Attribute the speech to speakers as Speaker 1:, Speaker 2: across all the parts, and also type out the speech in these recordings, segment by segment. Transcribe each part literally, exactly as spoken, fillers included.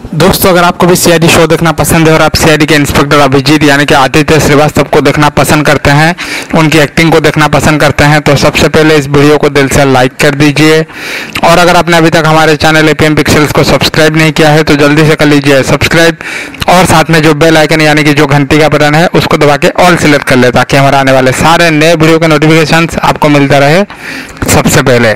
Speaker 1: दोस्तों, अगर आपको भी सीआईडी शो देखना पसंद है और आप सीआईडी के इंस्पेक्टर अभिजीत यानी कि आदित्य श्रीवास्तव को देखना पसंद करते हैं, उनकी एक्टिंग को देखना पसंद करते हैं, तो सबसे पहले इस वीडियो को दिल से लाइक कर दीजिए। और अगर आपने अभी तक हमारे चैनल एपीएम पिक्सेल्स को सब्सक्राइब नहीं किया है तो जल्दी से कर लीजिए सब्सक्राइब, और साथ में जो बेल आइकन यानी कि जो घंटी का बटन है उसको दबा के ऑल सिलेक्ट कर ले, ताकि हमारे आने वाले सारे नए वीडियो के नोटिफिकेशन आपको मिलता रहे सबसे पहले।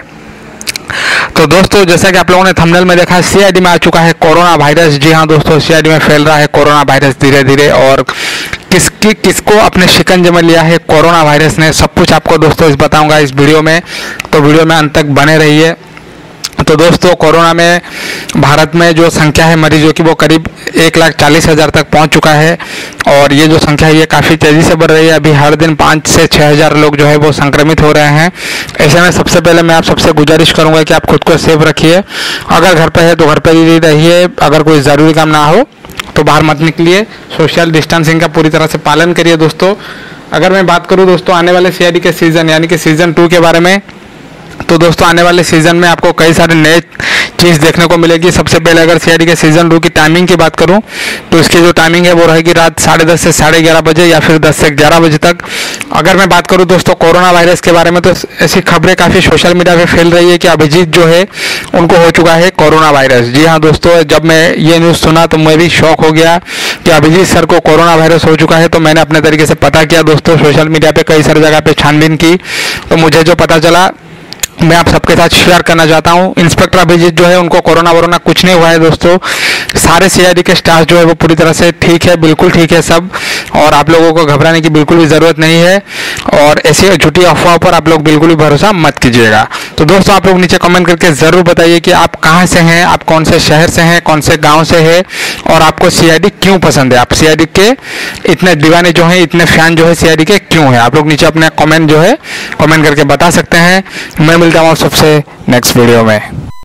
Speaker 1: तो दोस्तों, जैसा कि आप लोगों ने थंबनेल में देखा, सीआईडी में आ चुका है कोरोना वायरस। जी हाँ दोस्तों, सीआईडी में फैल रहा है कोरोना वायरस धीरे धीरे, और किसकी किसको अपने शिकंजे में लिया है कोरोना वायरस ने, सब कुछ आपको दोस्तों इस बताऊंगा इस वीडियो में, तो वीडियो में अंत तक बने रहिए। तो दोस्तों, कोरोना में भारत में जो संख्या है मरीजों की वो करीब एक लाख चालीस हज़ार तक पहुंच चुका है, और ये जो संख्या है ये काफ़ी तेज़ी से बढ़ रही है। अभी हर दिन पाँच से छः हज़ार लोग जो है वो संक्रमित हो रहे हैं। ऐसे में सबसे पहले मैं आप सबसे गुजारिश करूंगा कि आप खुद को सेफ रखिए। अगर घर पे है तो घर पर ही रहिए, अगर कोई ज़रूरी काम ना हो तो बाहर मत निकलिए, सोशल डिस्टेंसिंग का पूरी तरह से पालन करिए। दोस्तों, अगर मैं बात करूँ दोस्तों आने वाले सीआईडी के सीज़न यानी कि सीज़न टू के बारे में, तो दोस्तों आने वाले सीज़न में आपको कई सारे नए चीज़ देखने को मिलेगी। सबसे पहले अगर सीआईडी के सीज़न टू की टाइमिंग की बात करूं तो इसकी जो टाइमिंग है वो रहेगी रात साढ़े दस से साढ़े ग्यारह बजे या फिर दस से ग्यारह बजे तक। अगर मैं बात करूं दोस्तों कोरोना वायरस के बारे में, तो ऐसी खबरें काफ़ी सोशल मीडिया पे फैल रही है कि अभिजीत जो है उनको हो चुका है कोरोना वायरस। जी हाँ दोस्तों, जब मैं ये न्यूज़ सुना तो मैं भी शॉक हो गया कि अभिजीत सर को कोरोना वायरस हो चुका है। तो मैंने अपने तरीके से पता किया दोस्तों, सोशल मीडिया पे कई सारी जगह पे छानबीन की, तो मुझे जो पता चला मैं आप सबके साथ शेयर करना चाहता हूं। इंस्पेक्टर अभिजीत जो है उनको कोरोना वोरोना कुछ नहीं हुआ है दोस्तों। सारे सीआईडी के स्टाफ जो है वो पूरी तरह से ठीक है, बिल्कुल ठीक है सब, और आप लोगों को घबराने की बिल्कुल भी ज़रूरत नहीं है, और ऐसी झूठी अफवाह पर आप लोग बिल्कुल भी भरोसा मत कीजिएगा। तो दोस्तों, आप लोग नीचे कमेंट करके ज़रूर बताइए कि आप कहाँ से हैं, आप कौन से शहर से हैं, कौन से गाँव से है, और आपको सीआईडी क्यों पसंद है, आप सीआईडी के इतने दीवाने जो हैं, इतने फैन जो है सीआईडी के क्यों है। आप लोग नीचे अपने कमेंट जो है कमेंट करके बता सकते हैं। मैं मिलता हूँ सबसे नेक्स्ट वीडियो में।